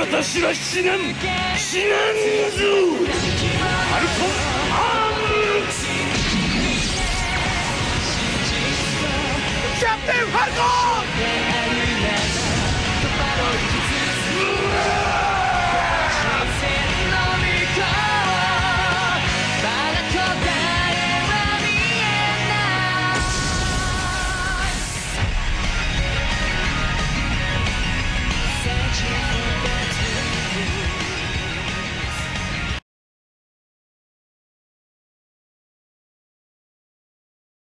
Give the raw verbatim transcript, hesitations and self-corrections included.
私は死なん死なんぞ。ファルコンアーム。キャプテンファルコン。